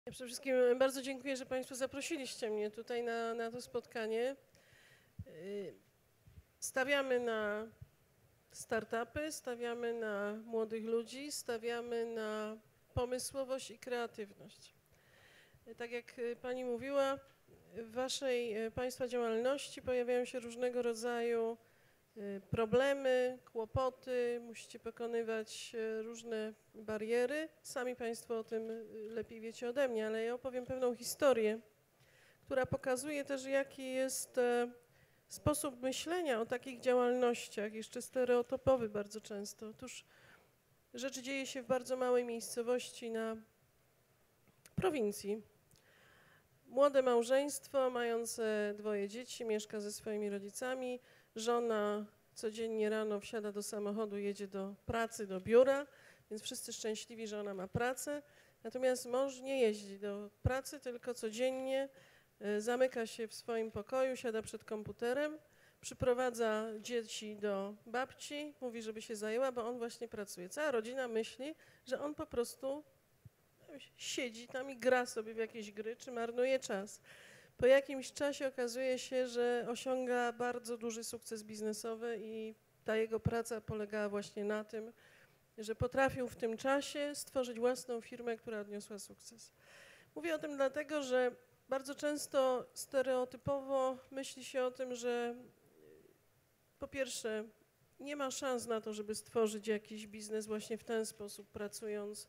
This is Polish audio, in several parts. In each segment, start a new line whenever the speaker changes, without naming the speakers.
Ja przede wszystkim bardzo dziękuję, że Państwo zaprosiliście mnie tutaj na to spotkanie. Stawiamy na startupy, stawiamy na młodych ludzi, stawiamy na pomysłowość i kreatywność. Tak jak Pani mówiła, w Państwa działalności pojawiają się różnego rodzaju problemy, kłopoty, musicie pokonywać różne bariery. Sami Państwo o tym lepiej wiecie ode mnie, ale ja opowiem pewną historię, która pokazuje też, jaki jest sposób myślenia o takich działalnościach, jeszcze stereotypowy bardzo często. Otóż rzecz dzieje się w bardzo małej miejscowości na prowincji. Młode małżeństwo, mające 2 dzieci, mieszka ze swoimi rodzicami. Żona codziennie rano wsiada do samochodu, jedzie do pracy, do biura, więc wszyscy szczęśliwi, że ona ma pracę. Natomiast mąż nie jeździ do pracy, tylko codziennie zamyka się w swoim pokoju, siada przed komputerem, przyprowadza dzieci do babci, mówi, żeby się zajęła, bo on właśnie pracuje. Cała rodzina myśli, że on po prostu siedzi tam i gra sobie w jakieś gry, czy marnuje czas. Po jakimś czasie okazuje się, że osiąga bardzo duży sukces biznesowy i ta jego praca polegała właśnie na tym, że potrafił w tym czasie stworzyć własną firmę, która odniosła sukces. Mówię o tym dlatego, że bardzo często stereotypowo myśli się o tym, że po pierwsze nie ma szans na to, żeby stworzyć jakiś biznes właśnie w ten sposób, pracując,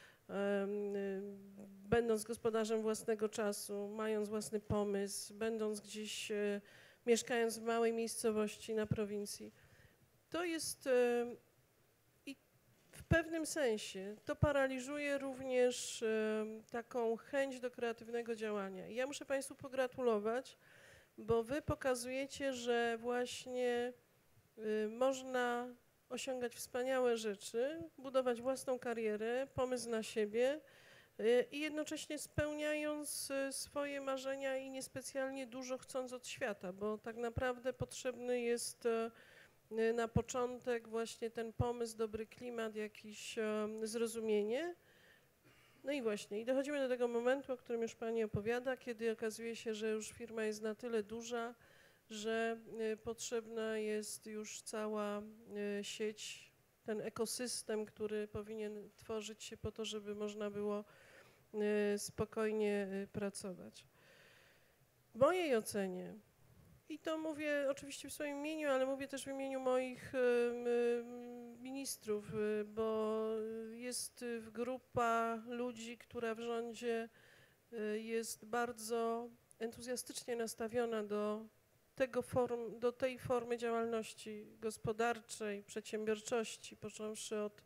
będąc gospodarzem własnego czasu, mając własny pomysł, będąc gdzieś, mieszkając w małej miejscowości na prowincji. To jest i w pewnym sensie to paraliżuje również taką chęć do kreatywnego działania. I ja muszę Państwu pogratulować, bo Wy pokazujecie, że właśnie można osiągać wspaniałe rzeczy, budować własną karierę, pomysł na siebie i jednocześnie spełniając swoje marzenia i niespecjalnie dużo chcąc od świata, bo tak naprawdę potrzebny jest na początek właśnie ten pomysł, dobry klimat, jakieś zrozumienie. No i właśnie, i dochodzimy do tego momentu, o którym już Pani opowiada, kiedy okazuje się, że już firma jest na tyle duża, że potrzebna jest już cała sieć, ten ekosystem, który powinien tworzyć się po to, żeby można było spokojnie pracować. W mojej ocenie, i to mówię oczywiście w swoim imieniu, ale mówię też w imieniu moich ministrów, bo jest grupa ludzi, która w rządzie jest bardzo entuzjastycznie nastawiona do tej formy działalności gospodarczej, przedsiębiorczości, począwszy od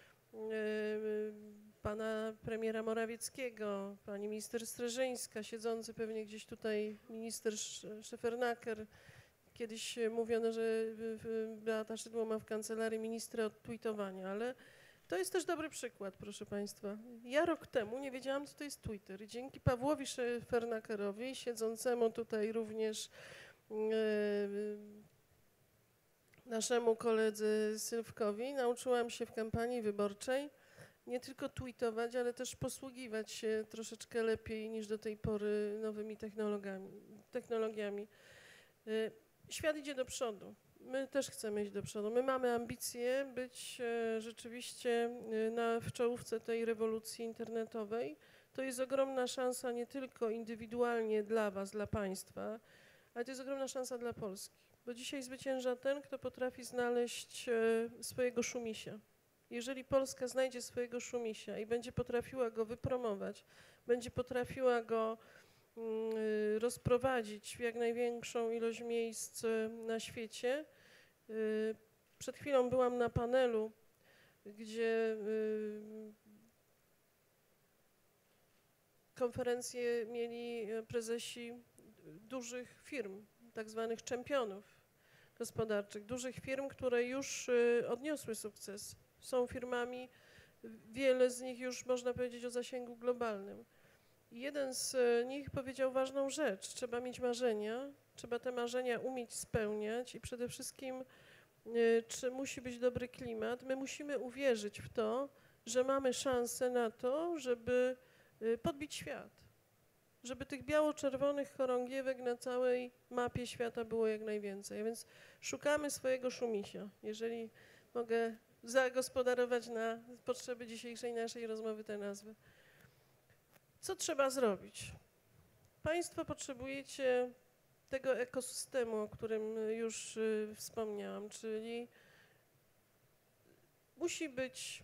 pana premiera Morawieckiego, pani minister Streżyńska, siedzący pewnie gdzieś tutaj minister Szefernaker. Kiedyś mówiono, że Beata Szydło ma w kancelarii ministra od tweetowania, ale to jest też dobry przykład, proszę Państwa. Ja rok temu nie wiedziałam, co to jest Twitter i dzięki Pawłowi Szefernakerowi, siedzącemu tutaj również naszemu koledze Sylwkowi, nauczyłam się w kampanii wyborczej nie tylko tweetować, ale też posługiwać się troszeczkę lepiej niż do tej pory nowymi technologiami. Świat idzie do przodu. My też chcemy iść do przodu. My mamy ambicje być rzeczywiście w czołówce tej rewolucji internetowej. To jest ogromna szansa nie tylko indywidualnie dla Was, dla Państwa, ale to jest ogromna szansa dla Polski. Bo dzisiaj zwycięża ten, kto potrafi znaleźć swojego szumisia. Jeżeli Polska znajdzie swojego szumisia i będzie potrafiła go wypromować, będzie potrafiła go rozprowadzić w jak największą ilość miejsc na świecie. Przed chwilą byłam na panelu, gdzie konferencję mieli prezesi dużych firm, tak zwanych czempionów gospodarczych, dużych firm, które już odniosły sukces. Są firmami, wiele z nich już można powiedzieć o zasięgu globalnym. Jeden z nich powiedział ważną rzecz, trzeba mieć marzenia, trzeba te marzenia umieć spełniać i przede wszystkim czy musi być dobry klimat. My musimy uwierzyć w to, że mamy szansę na to, żeby podbić świat, żeby tych biało-czerwonych chorągiewek na całej mapie świata było jak najwięcej. A więc szukamy swojego Szumisia. Jeżeli mogę zagospodarować na potrzeby dzisiejszej naszej rozmowy tę nazwę. Co trzeba zrobić? Państwo potrzebujecie tego ekosystemu, o którym już wspomniałam, czyli musi być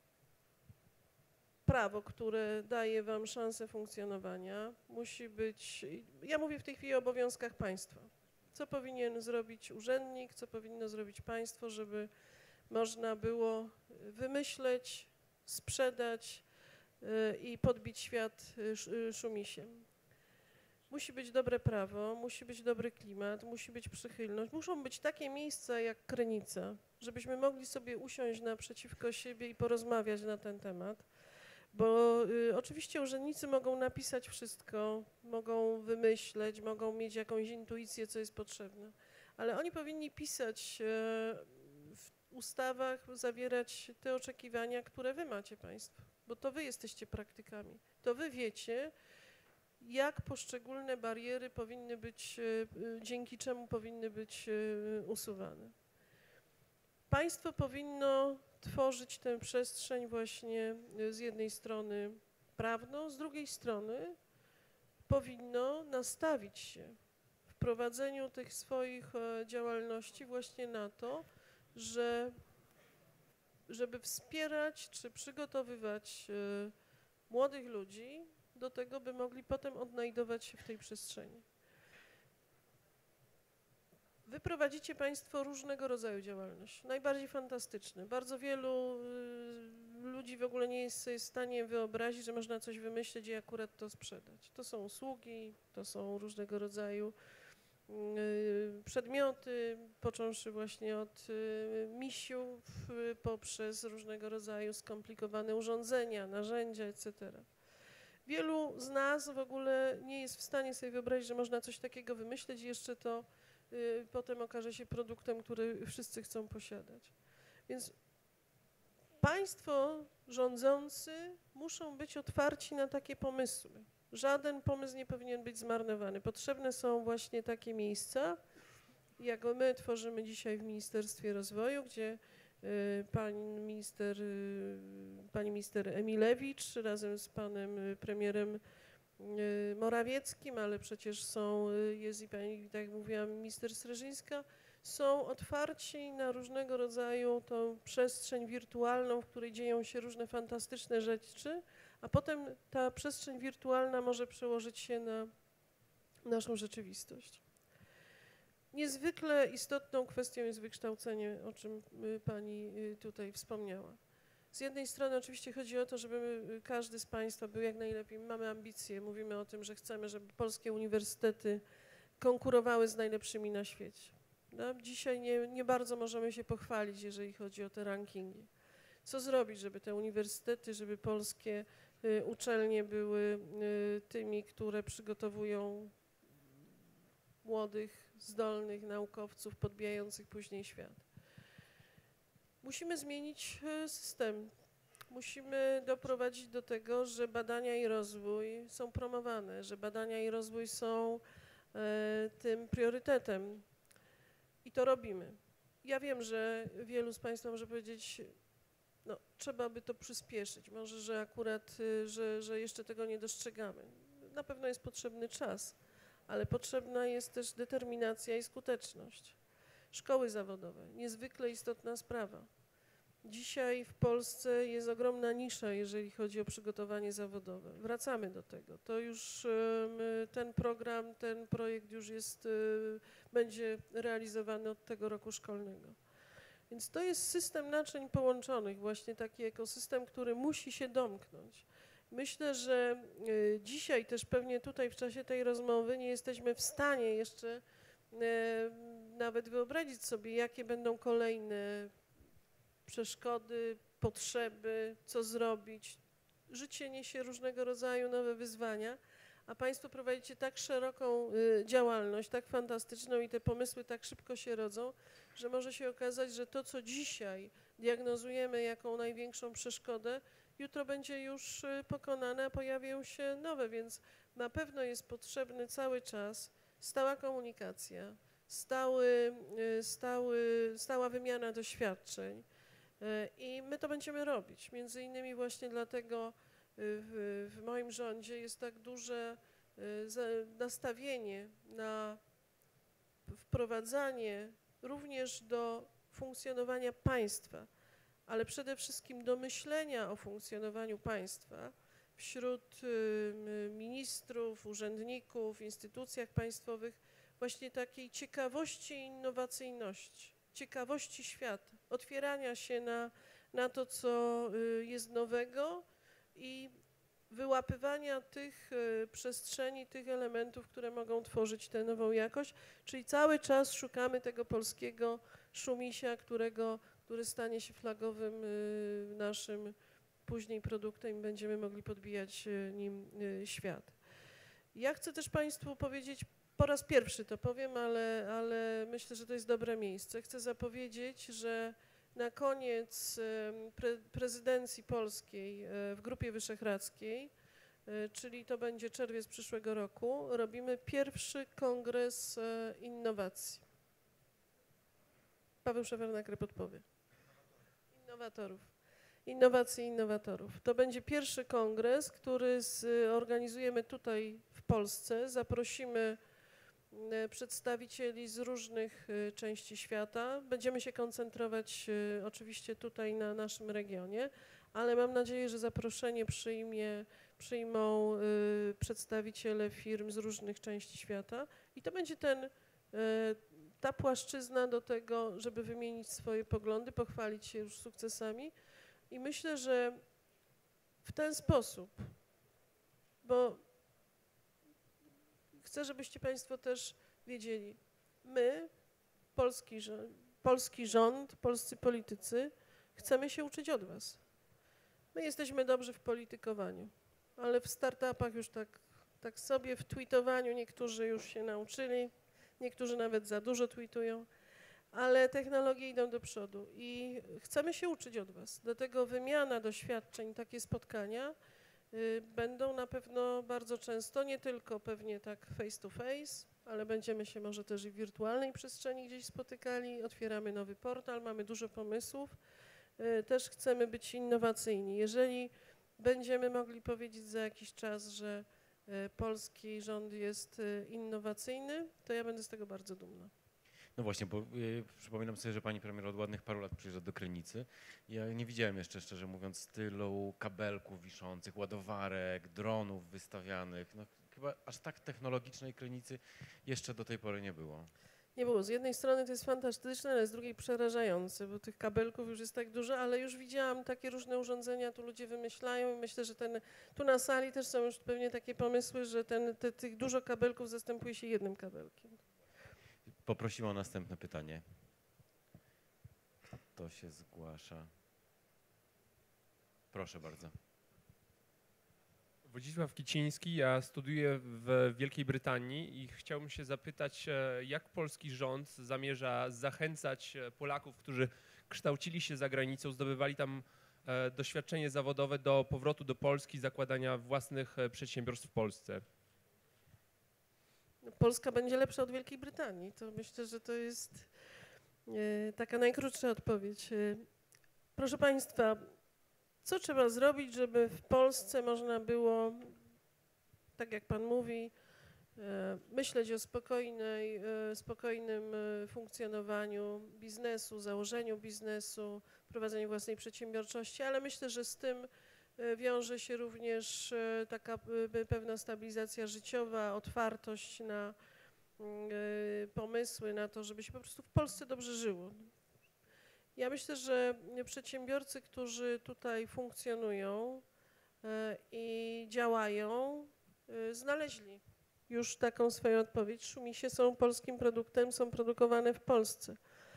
prawo, które daje wam szansę funkcjonowania, musi być, ja mówię w tej chwili o obowiązkach państwa. Co powinien zrobić urzędnik, co powinno zrobić państwo, żeby można było wymyśleć, sprzedać i podbić świat Szumisiem. Musi być dobre prawo, musi być dobry klimat, musi być przychylność. Muszą być takie miejsca jak Krynica, żebyśmy mogli sobie usiąść naprzeciwko siebie i porozmawiać na ten temat. Bo oczywiście urzędnicy mogą napisać wszystko, mogą wymyśleć, mogą mieć jakąś intuicję, co jest potrzebne, ale oni powinni pisać w ustawach, zawierać te oczekiwania, które wy macie państwo, bo to wy jesteście praktykami. To wy wiecie, jak poszczególne bariery powinny być, dzięki czemu powinny być usuwane. Państwo powinno tworzyć tę przestrzeń właśnie z jednej strony prawną, z drugiej strony powinno nastawić się w prowadzeniu tych swoich działalności właśnie na to, żeby wspierać czy przygotowywać młodych ludzi do tego, by mogli potem odnajdować się w tej przestrzeni. Wy prowadzicie państwo różnego rodzaju działalność, najbardziej fantastyczne. Bardzo wielu ludzi w ogóle nie jest sobie w stanie wyobrazić, że można coś wymyślić i akurat to sprzedać. To są usługi, to są różnego rodzaju przedmioty, począwszy właśnie od misiów, poprzez różnego rodzaju skomplikowane urządzenia, narzędzia, etc. Wielu z nas w ogóle nie jest w stanie sobie wyobrazić, że można coś takiego wymyśleć i jeszcze to potem okaże się produktem, który wszyscy chcą posiadać. Więc państwo rządzący muszą być otwarci na takie pomysły. Żaden pomysł nie powinien być zmarnowany. Potrzebne są właśnie takie miejsca, jak my tworzymy dzisiaj w Ministerstwie Rozwoju, gdzie pani minister Emilewicz razem z panem premierem Morawieckim, ale przecież jest i pani, tak jak mówiłam, minister Streżyńska, są otwarci na różnego rodzaju tą przestrzeń wirtualną, w której dzieją się różne fantastyczne rzeczy, a potem ta przestrzeń wirtualna może przełożyć się na naszą rzeczywistość. Niezwykle istotną kwestią jest wykształcenie, o czym pani tutaj wspomniała. Z jednej strony oczywiście chodzi o to, żeby każdy z państwa był jak najlepiej, mamy ambicje, mówimy o tym, że chcemy, żeby polskie uniwersytety konkurowały z najlepszymi na świecie. No, dzisiaj nie bardzo możemy się pochwalić, jeżeli chodzi o te rankingi. Co zrobić, żeby te uniwersytety, żeby polskie uczelnie były tymi, które przygotowują młodych, zdolnych naukowców podbijających później świat. Musimy zmienić system. Musimy doprowadzić do tego, że badania i rozwój są promowane, że badania i rozwój są tym priorytetem. I to robimy. Ja wiem, że wielu z państwa może powiedzieć, no trzeba by to przyspieszyć, może, że akurat, że jeszcze tego nie dostrzegamy. Na pewno jest potrzebny czas, ale potrzebna jest też determinacja i skuteczność. Szkoły zawodowe, niezwykle istotna sprawa. Dzisiaj w Polsce jest ogromna nisza, jeżeli chodzi o przygotowanie zawodowe. Wracamy do tego. To już ten program, ten projekt już będzie realizowany od tego roku szkolnego. Więc to jest system naczyń połączonych, właśnie taki ekosystem, który musi się domknąć. Myślę, że dzisiaj też pewnie tutaj w czasie tej rozmowy nie jesteśmy w stanie jeszcze nawet wyobrazić sobie, jakie będą kolejne przeszkody, potrzeby, co zrobić. Życie niesie różnego rodzaju nowe wyzwania, a państwo prowadzicie tak szeroką działalność, tak fantastyczną i te pomysły tak szybko się rodzą, że może się okazać, że to, co dzisiaj diagnozujemy jako największą przeszkodę, jutro będzie już pokonane, a pojawią się nowe, więc na pewno jest potrzebny cały czas stała komunikacja, stała wymiana doświadczeń i my to będziemy robić. Między innymi właśnie dlatego w moim rządzie jest tak duże nastawienie na wprowadzanie również do funkcjonowania państwa, ale przede wszystkim do myślenia o funkcjonowaniu państwa wśród ministrów, urzędników, instytucjach państwowych właśnie takiej ciekawości i innowacyjności, ciekawości świata, otwierania się na to, co jest nowego i wyłapywania tych przestrzeni, tych elementów, które mogą tworzyć tę nową jakość, czyli cały czas szukamy tego polskiego szumisia, który stanie się flagowym naszym później produktem i będziemy mogli podbijać nim świat. Ja chcę też Państwu powiedzieć, po raz pierwszy to powiem, ale myślę, że to jest dobre miejsce. Chcę zapowiedzieć, że na koniec prezydencji polskiej w Grupie Wyszehradzkiej, czyli to będzie czerwiec przyszłego roku, robimy pierwszy kongres innowacji. Paweł Szefernaker podpowie. Innowatorów. Innowacji i innowatorów. To będzie pierwszy kongres, który zorganizujemy tutaj w Polsce. Zaprosimy przedstawicieli z różnych części świata. Będziemy się koncentrować oczywiście tutaj na naszym regionie, ale mam nadzieję, że zaproszenie przyjmą przedstawiciele firm z różnych części świata i to będzie ta płaszczyzna do tego, żeby wymienić swoje poglądy, pochwalić się już sukcesami i myślę, że w ten sposób, bo chcę, żebyście Państwo też wiedzieli, my, polski rząd, polscy politycy, chcemy się uczyć od Was. My jesteśmy dobrzy w politykowaniu, ale w startupach już tak sobie, w tweetowaniu niektórzy już się nauczyli, niektórzy nawet za dużo tweetują, ale technologie idą do przodu i chcemy się uczyć od Was. Dlatego wymiana doświadczeń, takie spotkania będą na pewno bardzo często, nie tylko pewnie tak face to face, ale będziemy się może też i w wirtualnej przestrzeni gdzieś spotykali, otwieramy nowy portal, mamy dużo pomysłów, też chcemy być innowacyjni. Jeżeli będziemy mogli powiedzieć za jakiś czas, że polski rząd jest innowacyjny, to ja będę z tego bardzo dumna.
No właśnie, bo przypominam sobie, że pani premier od ładnych paru lat przyjeżdża do Krynicy. Ja nie widziałem jeszcze, szczerze mówiąc, tylu kabelków wiszących, ładowarek, dronów wystawianych. No, chyba aż tak technologicznej Krynicy jeszcze do tej pory nie było.
Nie było. Z jednej strony to jest fantastyczne, ale z drugiej przerażające, bo tych kabelków już jest tak dużo, ale już widziałam takie różne urządzenia, tu ludzie wymyślają i myślę, że tu na sali też są już pewnie takie pomysły, że tych dużo kabelków zastępuje się jednym kabelkiem.
Poprosimy o następne pytanie. Kto się zgłasza? Proszę bardzo.
Wodzisław Kiciński, ja studiuję w Wielkiej Brytanii i chciałbym się zapytać, jak polski rząd zamierza zachęcać Polaków, którzy kształcili się za granicą, zdobywali tam doświadczenie zawodowe do powrotu do Polski, zakładania własnych przedsiębiorstw w Polsce?
Polska będzie lepsza od Wielkiej Brytanii. To myślę, że to jest taka najkrótsza odpowiedź. Proszę Państwa, co trzeba zrobić, żeby w Polsce można było, tak jak Pan mówi, myśleć o spokojnym funkcjonowaniu biznesu, założeniu biznesu, prowadzeniu własnej przedsiębiorczości, ale myślę, że z tym wiąże się również taka pewna stabilizacja życiowa, otwartość na pomysły, na to, żeby się po prostu w Polsce dobrze żyło. Ja myślę, że przedsiębiorcy, którzy tutaj funkcjonują i działają, znaleźli już taką swoją odpowiedź. Szumisie są polskim produktem, są produkowane w Polsce.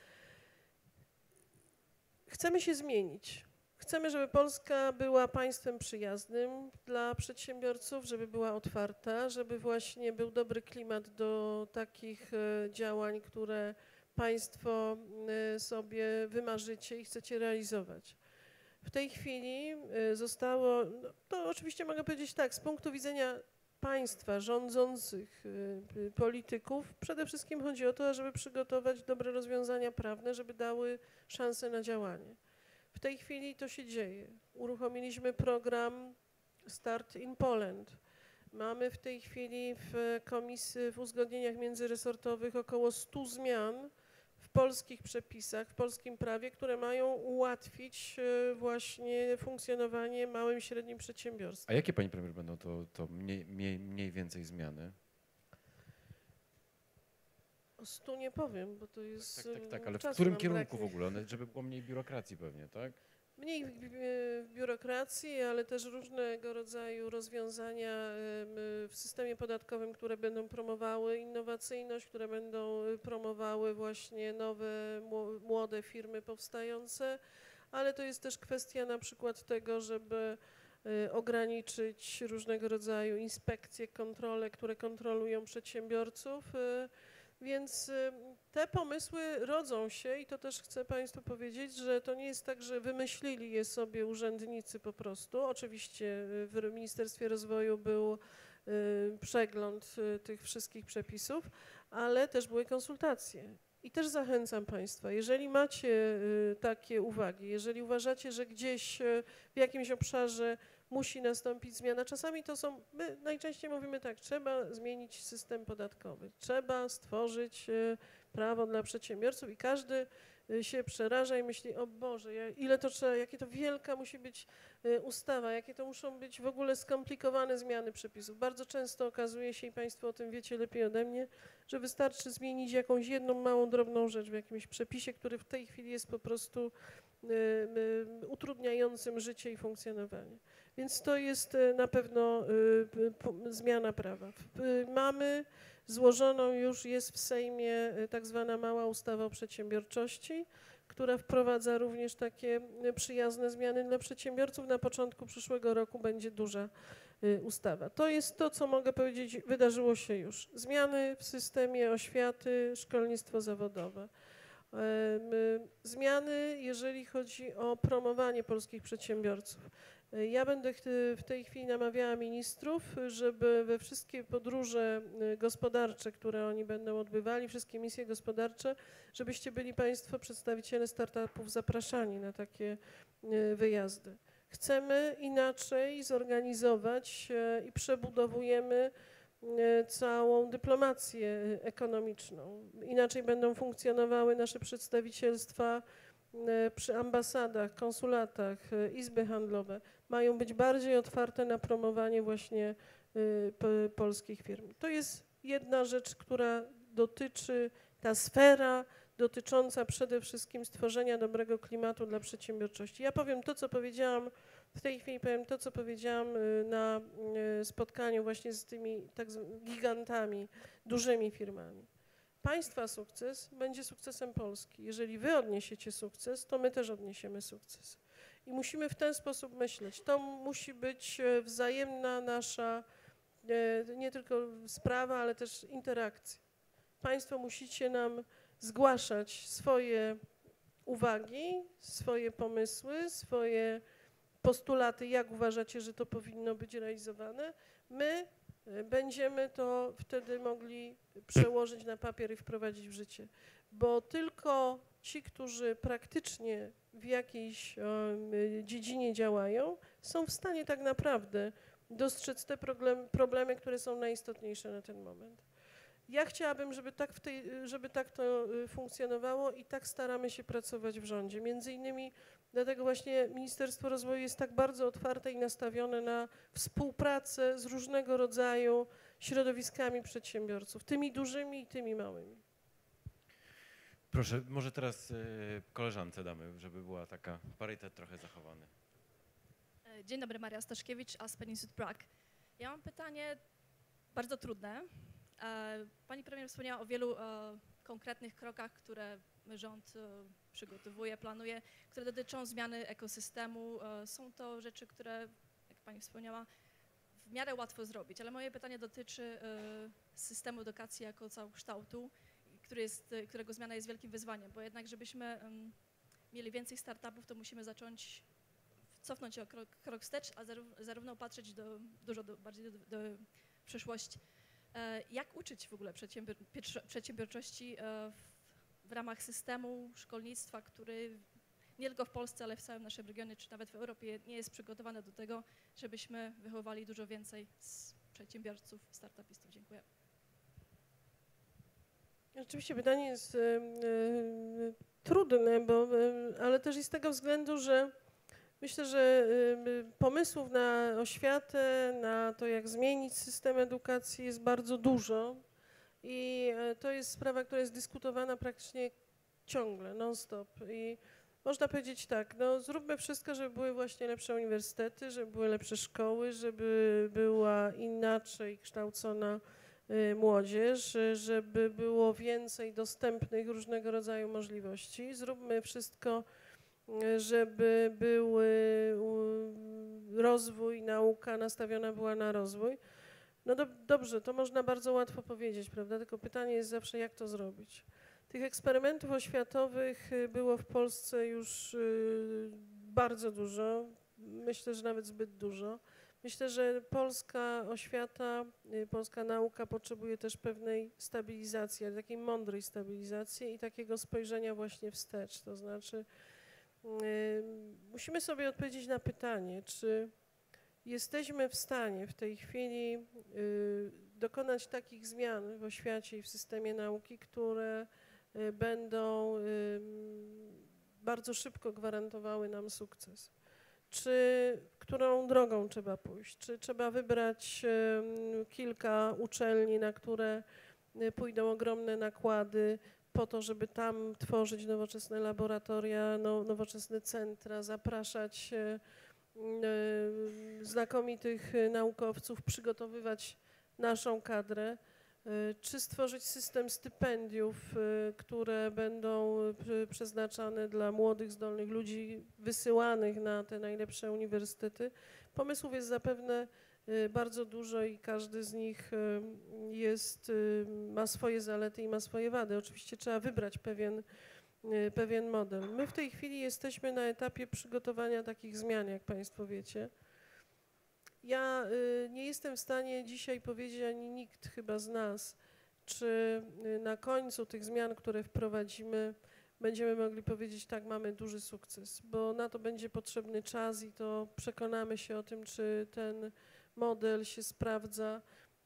Chcemy się zmienić. Chcemy, żeby Polska była państwem przyjaznym dla przedsiębiorców, żeby była otwarta, żeby właśnie był dobry klimat do takich działań, które Państwo sobie wymarzycie i chcecie realizować. W tej chwili zostało, no, to oczywiście mogę powiedzieć tak, z punktu widzenia państwa, rządzących, polityków, przede wszystkim chodzi o to, żeby przygotować dobre rozwiązania prawne, żeby dały szansę na działanie. W tej chwili to się dzieje. Uruchomiliśmy program Start in Poland. Mamy w tej chwili w komisji, w uzgodnieniach międzyresortowych około 100 zmian w polskich przepisach, w polskim prawie, które mają ułatwić właśnie funkcjonowanie małym i średnim przedsiębiorstwom.
A jakie, pani premier, będą to mniej więcej zmiany?
O 100 nie powiem, bo to jest
Tak, ale w
czasu
którym
nam
kierunku
braknie.
w ogóle? Żeby było mniej biurokracji pewnie, tak?
Mniej biurokracji, ale też różnego rodzaju rozwiązania w systemie podatkowym, które będą promowały innowacyjność, które będą promowały właśnie nowe, młode firmy powstające, ale to jest też kwestia na przykład tego, żeby ograniczyć różnego rodzaju inspekcje, kontrole, które kontrolują przedsiębiorców. Więc te pomysły rodzą się i to też chcę państwu powiedzieć, że to nie jest tak, że wymyślili je sobie urzędnicy po prostu. Oczywiście w Ministerstwie Rozwoju był przegląd tych wszystkich przepisów, ale też były konsultacje. I też zachęcam państwa, jeżeli macie takie uwagi, jeżeli uważacie, że gdzieś w jakimś obszarze musi nastąpić zmiana. Czasami to są, my najczęściej mówimy tak, trzeba zmienić system podatkowy, trzeba stworzyć prawo dla przedsiębiorców i każdy się przeraża i myśli, o Boże, ile to trzeba, jakie to wielka musi być ustawa, jakie to muszą być w ogóle skomplikowane zmiany przepisów. Bardzo często okazuje się, i państwo o tym wiecie lepiej ode mnie, że wystarczy zmienić jakąś jedną małą, drobną rzecz w jakimś przepisie, który w tej chwili jest po prostu utrudniającym życie i funkcjonowanie. Więc to jest na pewno zmiana prawa. Mamy złożoną już, jest w Sejmie tak zwana mała ustawa o przedsiębiorczości, która wprowadza również takie przyjazne zmiany dla przedsiębiorców. Na początku przyszłego roku będzie duża ustawa. To jest to, co mogę powiedzieć, wydarzyło się już. Zmiany w systemie oświaty, szkolnictwo zawodowe. Zmiany, jeżeli chodzi o promowanie polskich przedsiębiorców. Ja będę w tej chwili namawiała ministrów, żeby we wszystkie podróże gospodarcze, które oni będą odbywali, wszystkie misje gospodarcze, żebyście byli państwo, przedstawiciele startupów, zapraszani na takie wyjazdy. Chcemy inaczej zorganizować i przebudowujemy całą dyplomację ekonomiczną. Inaczej będą funkcjonowały nasze przedstawicielstwa przy ambasadach, konsulatach, izby handlowe. Mają być bardziej otwarte na promowanie właśnie polskich firm. To jest jedna rzecz, która dotyczy, ta sfera dotycząca przede wszystkim stworzenia dobrego klimatu dla przedsiębiorczości. Ja powiem to, co powiedziałam, w tej chwili powiem to, co powiedziałam na spotkaniu właśnie z tymi tak gigantami, dużymi firmami. Państwa sukces będzie sukcesem Polski. Jeżeli wy odniesiecie sukces, to my też odniesiemy sukces. I musimy w ten sposób myśleć. To musi być wzajemna nasza, nie tylko sprawa, ale też interakcja. Państwo musicie nam zgłaszać swoje uwagi, swoje pomysły, swoje postulaty, jak uważacie, że to powinno być realizowane. My będziemy to wtedy mogli przełożyć na papier i wprowadzić w życie, bo tylko ci, którzy praktycznie w jakiejś dziedzinie działają, są w stanie tak naprawdę dostrzec te problemy, które są najistotniejsze na ten moment. Ja chciałabym, żeby tak to funkcjonowało i tak staramy się pracować w rządzie. Między innymi dlatego właśnie Ministerstwo Rozwoju jest tak bardzo otwarte i nastawione na współpracę z różnego rodzaju środowiskami przedsiębiorców, tymi dużymi i tymi małymi.
Proszę, może teraz koleżance damy, żeby była taka parytet trochę zachowany.
Dzień dobry, Maria Staszkiewicz, Aspen Institute Prague. Ja mam pytanie bardzo trudne. Pani premier wspomniała o wielu konkretnych krokach, które rząd przygotowuje, planuje, które dotyczą zmiany ekosystemu. Są to rzeczy, które, jak pani wspomniała, w miarę łatwo zrobić, ale moje pytanie dotyczy systemu edukacji jako całokształtu, którego zmiana jest wielkim wyzwaniem, bo jednak żebyśmy mieli więcej startupów, to musimy zacząć cofnąć się o krok wstecz, a zarówno patrzeć dużo bardziej do przyszłości. Jak uczyć w ogóle przedsiębiorczości w ramach systemu szkolnictwa, który nie tylko w Polsce, ale w całym naszym regionie, czy nawet w Europie nie jest przygotowany do tego, żebyśmy wychowali dużo więcej przedsiębiorców, startupistów? Dziękuję.
Oczywiście pytanie jest trudne, ale też i z tego względu, że myślę, że pomysłów na oświatę, na to, jak zmienić system edukacji jest bardzo dużo i to jest sprawa, która jest dyskutowana praktycznie ciągle, non-stop. I można powiedzieć tak, no zróbmy wszystko, żeby były właśnie lepsze uniwersytety, żeby były lepsze szkoły, żeby była inaczej kształcona młodzież, żeby było więcej dostępnych różnego rodzaju możliwości. Zróbmy wszystko, żeby były rozwój, nauka nastawiona była na rozwój. No dobrze, to można bardzo łatwo powiedzieć, prawda? Tylko pytanie jest zawsze, jak to zrobić. Tych eksperymentów oświatowych było w Polsce już bardzo dużo, myślę, że nawet zbyt dużo. Myślę, że polska oświata, polska nauka potrzebuje też pewnej stabilizacji, ale takiej mądrej stabilizacji i takiego spojrzenia właśnie wstecz. To znaczy musimy sobie odpowiedzieć na pytanie, czy jesteśmy w stanie w tej chwili dokonać takich zmian w oświacie i w systemie nauki, które będą bardzo szybko gwarantowały nam sukces. Którą drogą trzeba pójść? Czy trzeba wybrać kilka uczelni, na które pójdą ogromne nakłady po to, żeby tam tworzyć nowoczesne laboratoria, nowoczesne centra, zapraszać znakomitych naukowców, przygotowywać naszą kadrę? Czy stworzyć system stypendiów, które będą przeznaczane dla młodych, zdolnych ludzi wysyłanych na te najlepsze uniwersytety? Pomysłów jest zapewne bardzo dużo i każdy z nich ma swoje zalety i ma swoje wady. Oczywiście trzeba wybrać pewien model. My w tej chwili jesteśmy na etapie przygotowania takich zmian, jak Państwo wiecie. Ja nie jestem w stanie dzisiaj powiedzieć, ani nikt chyba z nas, czy na końcu tych zmian, które wprowadzimy, będziemy mogli powiedzieć, tak, mamy duży sukces, bo na to będzie potrzebny czas i to przekonamy się o tym, czy ten model się sprawdza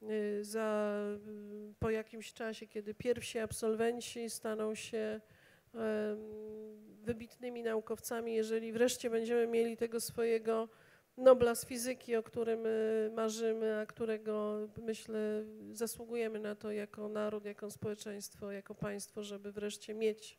po jakimś czasie, kiedy pierwsi absolwenci staną się wybitnymi naukowcami, jeżeli wreszcie będziemy mieli tego swojego Nobla z fizyki, o którym marzymy, a którego, myślę, zasługujemy na to jako naród, jako społeczeństwo, jako państwo, żeby wreszcie mieć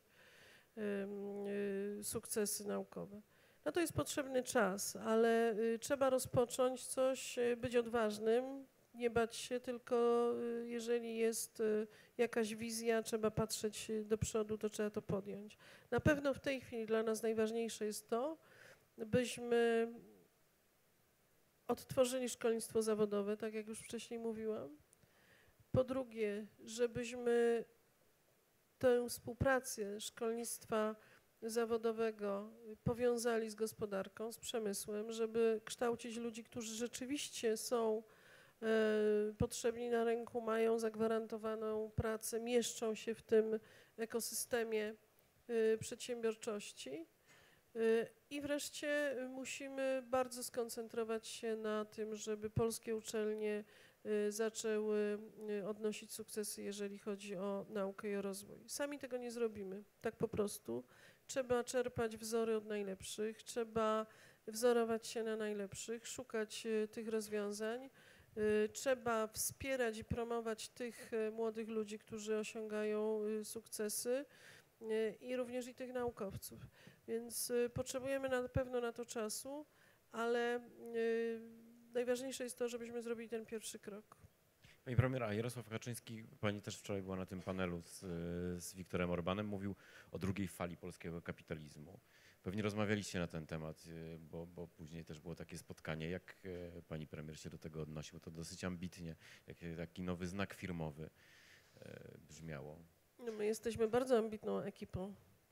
sukcesy naukowe. No to jest potrzebny czas, ale trzeba rozpocząć coś, być odważnym, nie bać się, tylko jeżeli jest jakaś wizja, trzeba patrzeć do przodu, to trzeba to podjąć. Na pewno w tej chwili dla nas najważniejsze jest to, byśmy odtworzyli szkolnictwo zawodowe, tak jak już wcześniej mówiłam. Po drugie, żebyśmy tę współpracę szkolnictwa zawodowego powiązali z gospodarką, z przemysłem, żeby kształcić ludzi, którzy rzeczywiście są potrzebni na rynku, mają zagwarantowaną pracę, mieszczą się w tym ekosystemie przedsiębiorczości. I wreszcie musimy bardzo skoncentrować się na tym, żeby polskie uczelnie zaczęły odnosić sukcesy, jeżeli chodzi o naukę i o rozwój. Sami tego nie zrobimy, tak po prostu. Trzeba czerpać wzory od najlepszych, trzeba wzorować się na najlepszych, szukać tych rozwiązań. Trzeba wspierać i promować tych młodych ludzi, którzy osiągają sukcesy i również i tych naukowców. Więc potrzebujemy na pewno na to czasu, ale najważniejsze jest to, żebyśmy zrobili ten pierwszy krok.
Pani premier, a Jarosław Kaczyński, pani też wczoraj była na tym panelu z Viktorem Orbanem, mówił o drugiej fali polskiego kapitalizmu. Pewnie rozmawialiście na ten temat, bo później też było takie spotkanie. Jak pani premier się do tego odnosił? To dosyć ambitnie, jak taki nowy znak firmowy brzmiało.
No my jesteśmy bardzo ambitną ekipą.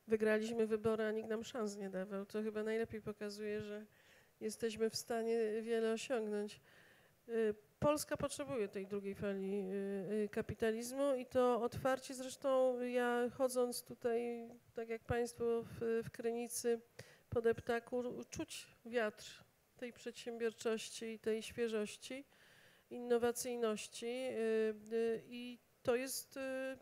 wygraliśmy wybory, a nikt nam szans nie dawał. To chyba najlepiej pokazuje, że jesteśmy w stanie wiele osiągnąć. Polska potrzebuje tej drugiej fali kapitalizmu i to otwarcie, zresztą ja chodząc tutaj, tak jak Państwo w Krynicy po deptaku, czuć wiatr tej przedsiębiorczości i tej świeżości, innowacyjności i to jest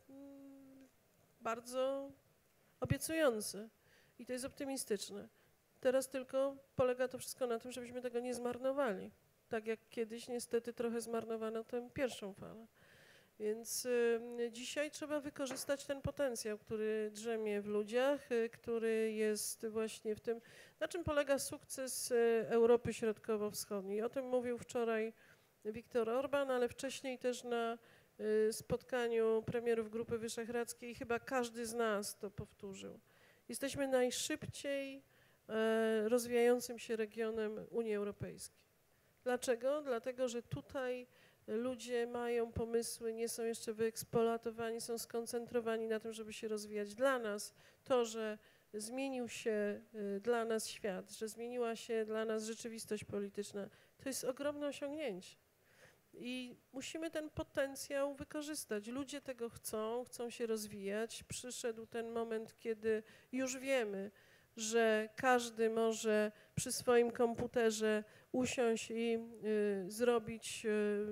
bardzo obiecujące i to jest optymistyczne. Teraz tylko polega to wszystko na tym, żebyśmy tego nie zmarnowali. Tak jak kiedyś niestety trochę zmarnowano tę pierwszą falę. Więc dzisiaj trzeba wykorzystać ten potencjał, który drzemie w ludziach, który jest właśnie w tym, na czym polega sukces Europy Środkowo-Wschodniej. O tym mówił wczoraj Viktor Orban, ale wcześniej też na spotkaniu premierów Grupy Wyszehradzkiej chyba każdy z nas to powtórzył. Jesteśmy najszybciej rozwijającym się regionem Unii Europejskiej. Dlaczego? Dlatego, że tutaj ludzie mają pomysły, nie są jeszcze wyeksploatowani, są skoncentrowani na tym, żeby się rozwijać. Dla nas to, że zmienił się dla nas świat, że zmieniła się dla nas rzeczywistość polityczna, to jest ogromne osiągnięcie. I musimy ten potencjał wykorzystać. Ludzie tego chcą się rozwijać. Przyszedł ten moment, kiedy już wiemy, że każdy może przy swoim komputerze usiąść i zrobić,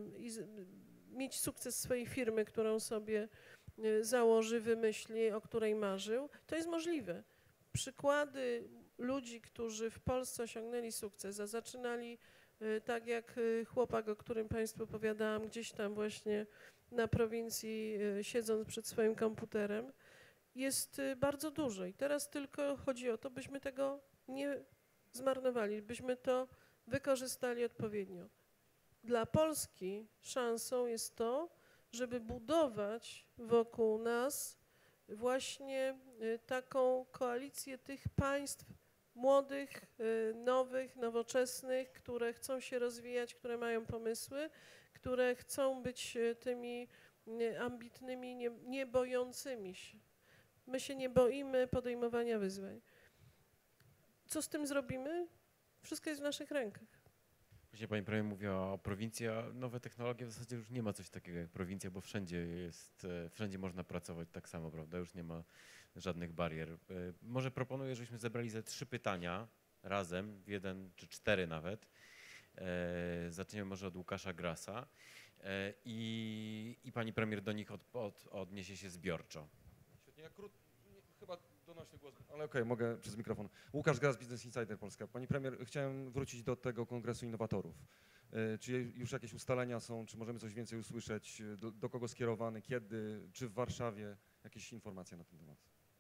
mieć sukces swojej firmy, którą sobie założy, wymyśli, o której marzył. To jest możliwe. Przykłady ludzi, którzy w Polsce osiągnęli sukces, a zaczynali tak jak chłopak, o którym Państwu opowiadałam, gdzieś tam właśnie na prowincji, siedząc przed swoim komputerem, jest bardzo dużo. I teraz tylko chodzi o to, byśmy tego nie zmarnowali, byśmy to wykorzystali odpowiednio. Dla Polski szansą jest to, żeby budować wokół nas właśnie taką koalicję tych państw młodych, nowych, nowoczesnych, które chcą się rozwijać, które mają pomysły, które chcą być tymi ambitnymi, nie bojącymi się. My się nie boimy podejmowania wyzwań. Co z tym zrobimy? Wszystko jest w naszych rękach.
Właśnie pani premier mówiła o prowincji, a nowe technologie w zasadzie już nie ma coś takiego jak prowincja, bo wszędzie można pracować tak samo, prawda? Już nie ma żadnych barier. Może proponuję, żebyśmy zebrali ze 3 pytania razem, w 1 czy 4 nawet. Zaczniemy może od Łukasza Grasa i pani premier do nich odniesie się zbiorczo.
Świetnie, chyba donośny głos, ale okej, mogę przez mikrofon. Łukasz Gras, Business Insider Polska. Pani premier, chciałem wrócić do tego Kongresu Innowatorów. Czy już jakieś ustalenia są, czy możemy coś więcej usłyszeć, do kogo skierowany, kiedy, czy w Warszawie, jakieś informacje na ten temat?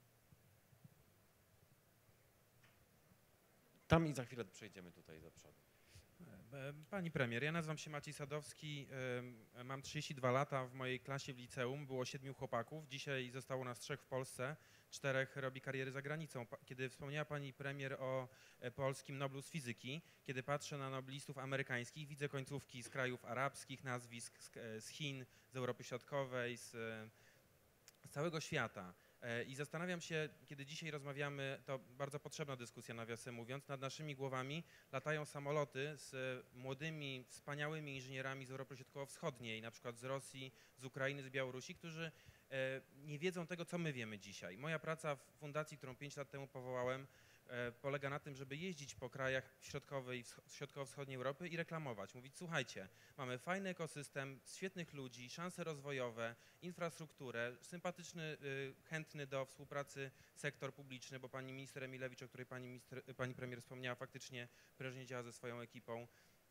Tam i za chwilę przejdziemy tutaj do przodu.
Pani premier, ja nazywam się Maciej Sadowski, mam 32 lata, w mojej klasie w liceum było 7 chłopaków, dzisiaj zostało nas 3 w Polsce, 4 robi kariery za granicą. Kiedy wspomniała pani premier o polskim Noblu z fizyki, kiedy patrzę na noblistów amerykańskich, widzę końcówki z krajów arabskich, nazwisk z Chin, z Europy Środkowej, z całego świata. I zastanawiam się, kiedy dzisiaj rozmawiamy, to bardzo potrzebna dyskusja, nawiasem mówiąc, nad naszymi głowami latają samoloty z młodymi, wspaniałymi inżynierami z Europy Środkowo-Wschodniej, na przykład z Rosji, z Ukrainy, z Białorusi, którzy nie wiedzą tego, co my wiemy dzisiaj. Moja praca w fundacji, którą 5 lat temu powołałem, polega na tym, żeby jeździć po krajach środkowej, środkowo-wschodniej Europy i reklamować. Mówić, słuchajcie, mamy fajny ekosystem, świetnych ludzi, szanse rozwojowe, infrastrukturę, sympatyczny, chętny do współpracy sektor publiczny, bo pani minister Emilewicz, o której pani premier wspomniała, faktycznie prężnie działa ze swoją ekipą.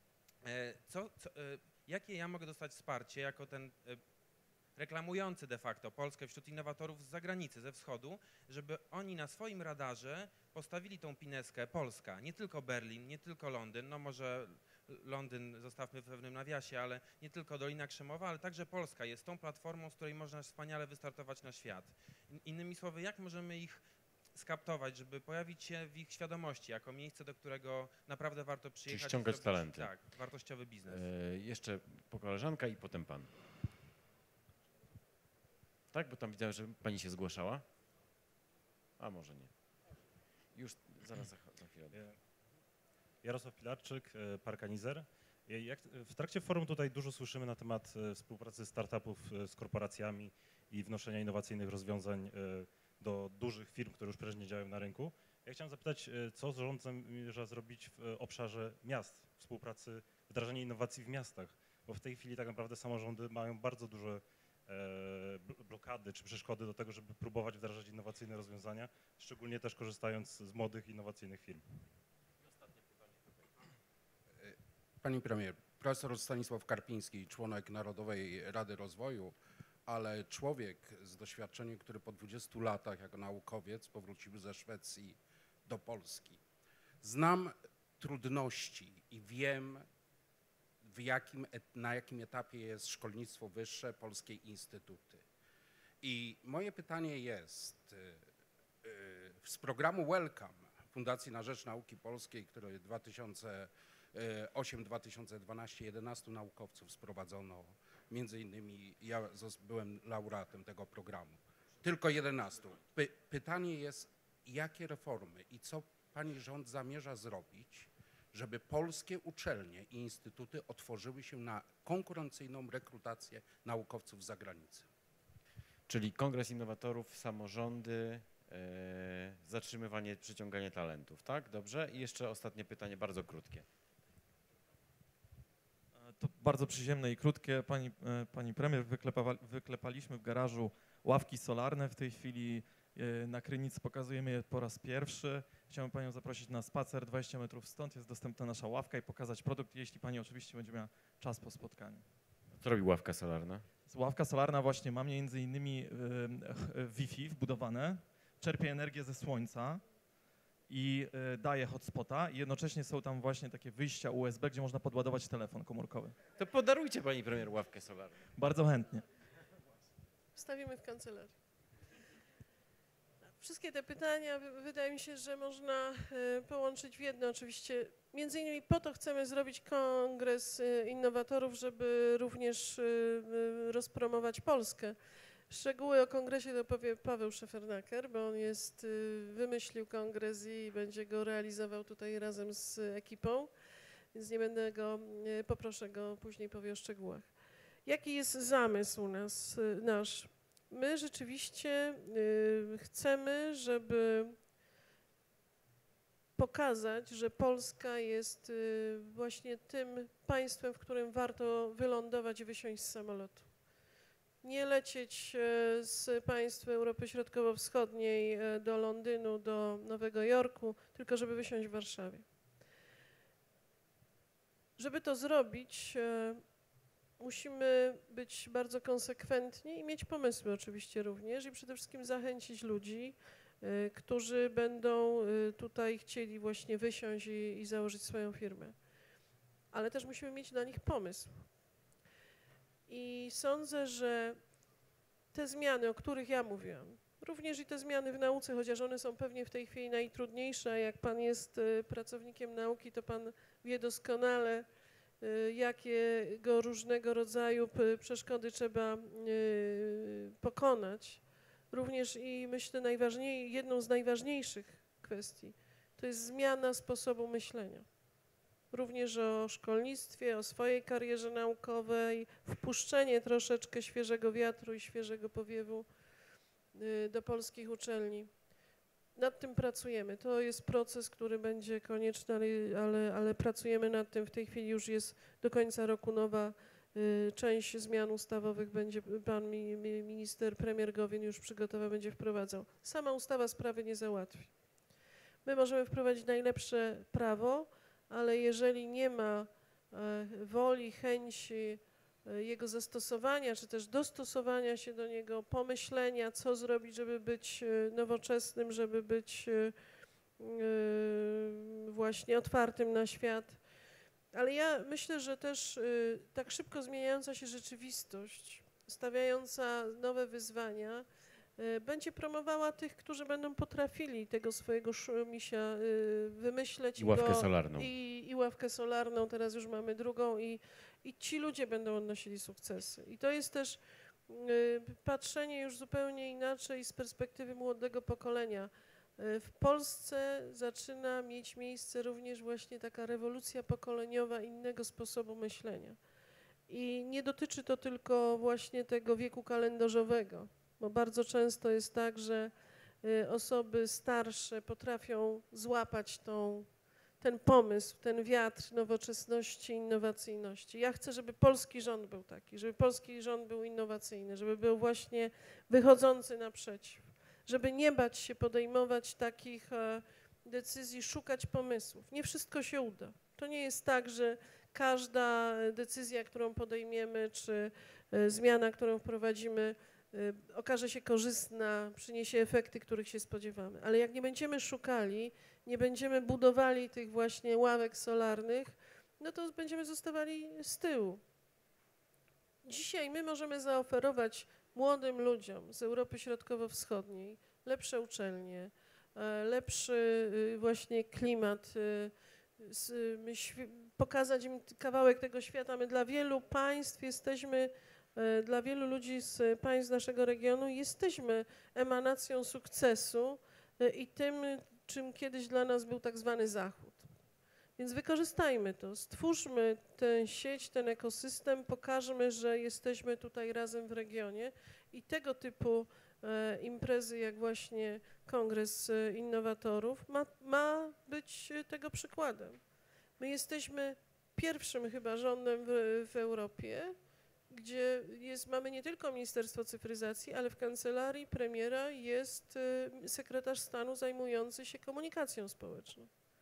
Jakie ja mogę dostać wsparcie jako ten reklamujący de facto Polskę wśród innowatorów z zagranicy, ze wschodu, żeby oni na swoim radarze postawili tą pineskę Polska, nie tylko Berlin, nie tylko Londyn, no może Londyn zostawmy w pewnym nawiasie, ale nie tylko Dolina Krzemowa, ale także Polska jest tą platformą, z której można wspaniale wystartować na świat. Innymi słowy, jak możemy ich skaptować, żeby pojawić się w ich świadomości jako miejsce, do którego naprawdę warto przyjechać.
Czyli ściągać talenty.
Tak, wartościowy biznes.
Jeszcze po koleżanka i potem pan. Tak, bo tam widziałem, że pani się zgłaszała. A może nie. Już zaraz za chwilę.
Jarosław Pilarczyk, Parkanizer. W trakcie forum tutaj dużo słyszymy na temat współpracy startupów z korporacjami i wnoszenia innowacyjnych rozwiązań do dużych firm, które już prężnie działają na rynku. Ja chciałem zapytać, co rząd zamierza zrobić w obszarze miast, współpracy, wdrażania innowacji w miastach, bo w tej chwili tak naprawdę samorządy mają bardzo duże blokady czy przeszkody do tego, żeby próbować wdrażać innowacyjne rozwiązania, szczególnie też korzystając z młodych, innowacyjnych firm.
Pani premier, profesor Stanisław Karpiński, członek Narodowej Rady Rozwoju, ale człowiek z doświadczeniem, który po 20 latach jako naukowiec powrócił ze Szwecji do Polski. Znam trudności i wiem, na jakim etapie jest szkolnictwo wyższe, polskie instytuty. I moje pytanie jest, z programu Welcome Fundacji na Rzecz Nauki Polskiej, który 2008-2012 11 naukowców sprowadzono, między innymi ja byłem laureatem tego programu, tylko 11. Pytanie jest, jakie reformy i co pani rząd zamierza zrobić, żeby polskie uczelnie i instytuty otworzyły się na konkurencyjną rekrutację naukowców z zagranicy?
Czyli Kongres Innowatorów, samorządy, zatrzymywanie, przyciąganie talentów, tak? Dobrze. I jeszcze ostatnie pytanie, bardzo krótkie.
To bardzo przyziemne i krótkie. Pani premier, wyklepaliśmy w garażu ławki solarne. W tej chwili na Krynicy pokazujemy je po raz pierwszy. Chciałbym panią zaprosić na spacer 20 metrów stąd. Jest dostępna nasza ławka i pokazać produkt, jeśli pani oczywiście będzie miała czas po spotkaniu.
Co robi ławka solarna?
Ławka solarna właśnie ma między innymi Wi-Fi wbudowane, czerpie energię ze słońca i daje hotspota i jednocześnie są tam właśnie takie wyjścia USB, gdzie można podładować telefon komórkowy.
To podarujcie pani premier ławkę solarną.
Bardzo chętnie.
Wstawimy w kancelarii. Wszystkie te pytania wydaje mi się, że można połączyć w jedno. Oczywiście między innymi po to chcemy zrobić Kongres Innowatorów, żeby również rozpromować Polskę. Szczegóły o kongresie to powie Paweł Szefernaker, bo on wymyślił kongres i będzie go realizował tutaj razem z ekipą, więc nie będę poproszę go, później powie o szczegółach. Jaki jest zamysł nasz? My rzeczywiście chcemy, żeby pokazać, że Polska jest właśnie tym państwem, w którym warto wylądować i wysiąść z samolotu. Nie lecieć z państw Europy Środkowo-Wschodniej do Londynu, do Nowego Jorku, tylko żeby wysiąść w Warszawie. Żeby to zrobić, musimy być bardzo konsekwentni i mieć pomysły oczywiście również i przede wszystkim zachęcić ludzi, którzy będą tutaj chcieli właśnie wysiąść i założyć swoją firmę. Ale też musimy mieć dla nich pomysł. I sądzę, że te zmiany, o których ja mówiłam, również i te zmiany w nauce, chociaż one są pewnie w tej chwili najtrudniejsze, a jak pan jest pracownikiem nauki, to pan wie doskonale, jakiego różnego rodzaju przeszkody trzeba pokonać. Również i myślę jedną z najważniejszych kwestii to jest zmiana sposobu myślenia. Również o szkolnictwie, o swojej karierze naukowej, wpuszczenie troszeczkę świeżego wiatru i świeżego powiewu do polskich uczelni. Nad tym pracujemy. To jest proces, który będzie konieczny, ale pracujemy nad tym. W tej chwili już jest do końca roku nowa część zmian ustawowych. Będzie pan minister, premier Gowin już przygotował, będzie wprowadzał. Sama ustawa sprawy nie załatwi. My możemy wprowadzić najlepsze prawo, ale jeżeli nie ma woli, chęci jego zastosowania, czy też dostosowania się do niego, pomyślenia, co zrobić, żeby być nowoczesnym, żeby być właśnie otwartym na świat. Ale ja myślę, że też tak szybko zmieniająca się rzeczywistość, stawiająca nowe wyzwania, będzie promowała tych, którzy będą potrafili tego swojego misia wymyśleć.
I ławkę solarną.
I ławkę solarną, teraz już mamy drugą i ci ludzie będą odnosili sukcesy. I to jest też patrzenie już zupełnie inaczej z perspektywy młodego pokolenia. W Polsce zaczyna mieć miejsce również właśnie taka rewolucja pokoleniowa innego sposobu myślenia. I nie dotyczy to tylko właśnie tego wieku kalendarzowego, bo bardzo często jest tak, że osoby starsze potrafią złapać ten pomysł, ten wiatr nowoczesności, innowacyjności. Ja chcę, żeby polski rząd był taki, żeby polski rząd był innowacyjny, żeby był właśnie wychodzący naprzeciw, żeby nie bać się podejmować takich decyzji, szukać pomysłów. Nie wszystko się uda. To nie jest tak, że każda decyzja, którą podejmiemy, czy zmiana, którą wprowadzimy, okaże się korzystna, przyniesie efekty, których się spodziewamy. Ale jak nie będziemy szukali, nie będziemy budowali tych właśnie ławek solarnych, no to będziemy zostawali z tyłu. Dzisiaj my możemy zaoferować młodym ludziom z Europy Środkowo-Wschodniej lepsze uczelnie, lepszy właśnie klimat, pokazać im kawałek tego świata. My dla wielu państw jesteśmy, dla wielu ludzi z państw naszego regionu jesteśmy emanacją sukcesu i tym, czym kiedyś dla nas był tak zwany Zachód. Więc wykorzystajmy to, stwórzmy tę sieć, ten ekosystem, pokażmy, że jesteśmy tutaj razem w regionie i tego typu imprezy, jak właśnie Kongres Innowatorów, ma być tego przykładem. My jesteśmy pierwszym chyba rządem w Europie, gdzie mamy nie tylko Ministerstwo Cyfryzacji, ale w kancelarii premiera jest sekretarz stanu zajmujący się komunikacją społeczną.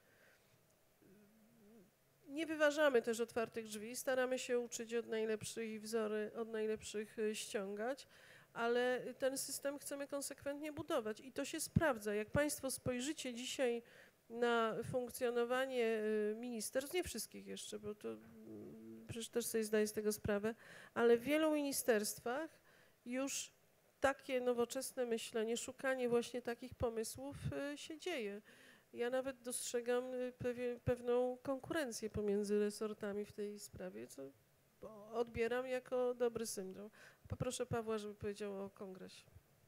Nie wyważamy też otwartych drzwi, staramy się uczyć od najlepszych i wzory od najlepszych ściągać, ale ten system chcemy konsekwentnie budować i to się sprawdza. Jak Państwo spojrzycie dzisiaj na funkcjonowanie ministerstw, nie wszystkich jeszcze, bo to przecież też sobie zdaję z tego sprawę, ale w wielu ministerstwach już takie nowoczesne myślenie, szukanie właśnie takich pomysłów się dzieje. Ja nawet dostrzegam pewną konkurencję pomiędzy resortami w tej sprawie, co odbieram jako dobry syndrom. Poproszę Pawła, żeby powiedział o kongresie.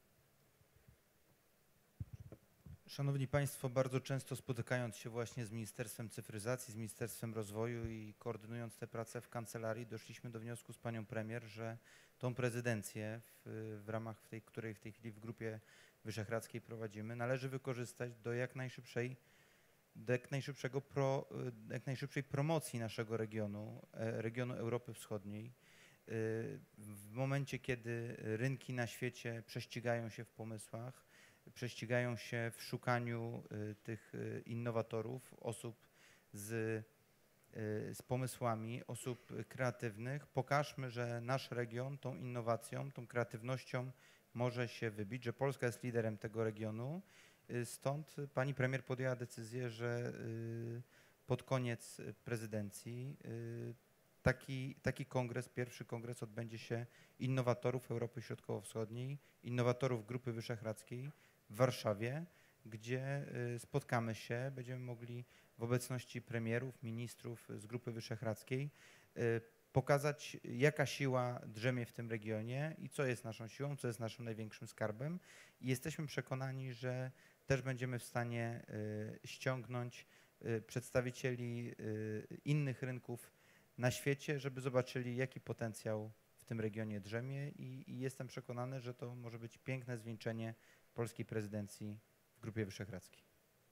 Szanowni Państwo, bardzo często spotykając się właśnie z Ministerstwem Cyfryzacji, z Ministerstwem Rozwoju i koordynując te prace w kancelarii, doszliśmy do wniosku z panią premier, że tą prezydencję w ramach której w tej chwili w Grupie Wyszehradzkiej prowadzimy, należy wykorzystać do jak najszybszej promocji naszego regionu, regionu Europy Wschodniej. W momencie, kiedy rynki na świecie prześcigają się w pomysłach, prześcigają się w szukaniu tych innowatorów, osób z pomysłami, osób kreatywnych, pokażmy, że nasz region tą innowacją, tą kreatywnością może się wybić, że Polska jest liderem tego regionu. Stąd pani premier podjęła decyzję, że pod koniec prezydencji taki kongres, pierwszy kongres odbędzie się innowatorów Europy Środkowo-Wschodniej, innowatorów Grupy Wyszehradzkiej w Warszawie, gdzie spotkamy się, będziemy mogli w obecności premierów, ministrów z Grupy Wyszehradzkiej pokazać, jaka siła drzemie w tym regionie i co jest naszą siłą, co jest naszym największym skarbem. I jesteśmy przekonani, że też będziemy w stanie ściągnąć przedstawicieli innych rynków na świecie, żeby zobaczyli, jaki potencjał w tym regionie drzemie i jestem przekonany, że to może być piękne zwieńczenie polskiej prezydencji w Grupie Wyszehradzkiej.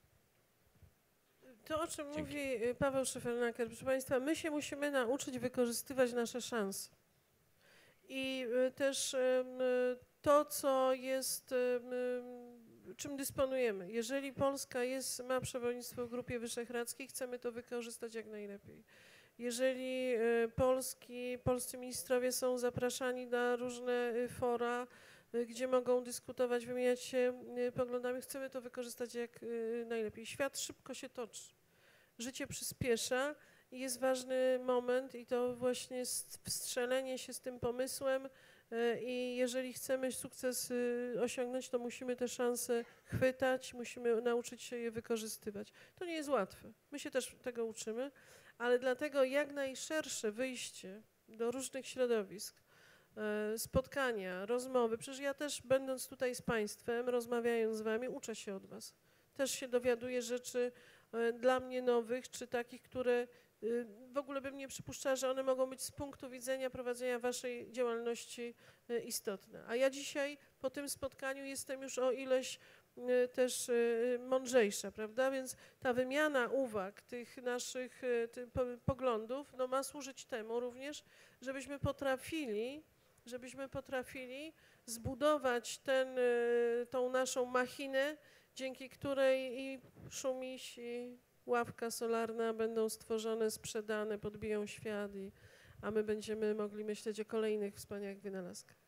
To, o czym mówi Paweł Szefernaker, proszę Państwa, my się musimy nauczyć wykorzystywać nasze szanse. I też to, co jest, czym dysponujemy. Jeżeli Polska ma przewodnictwo w Grupie Wyszehradzkiej, chcemy to wykorzystać jak najlepiej. Jeżeli polscy ministrowie są zapraszani na różne fora, gdzie mogą dyskutować, wymieniać się poglądami, chcemy to wykorzystać jak najlepiej. Świat szybko się toczy, życie przyspiesza i jest ważny moment i to właśnie wstrzelenie się z tym pomysłem i jeżeli chcemy sukces osiągnąć, to musimy te szanse chwytać, musimy nauczyć się je wykorzystywać. To nie jest łatwe, my się też tego uczymy, ale dlatego jak najszersze wyjście do różnych środowisk, spotkania, rozmowy. Przecież ja też będąc tutaj z Państwem, rozmawiając z Wami, uczę się od Was. też się dowiaduję rzeczy dla mnie nowych, czy takich, które w ogóle bym nie przypuszczała, że one mogą być z punktu widzenia prowadzenia waszej działalności istotne. A ja dzisiaj po tym spotkaniu jestem już o ileś też mądrzejsza, prawda? Więc ta wymiana uwag, tych naszych poglądów, no ma służyć temu również, żebyśmy potrafili zbudować tą naszą machinę, dzięki której i Szumiś, i ławka solarna będą stworzone, sprzedane, podbiją świat, a my będziemy mogli myśleć o kolejnych wspaniałych wynalazkach.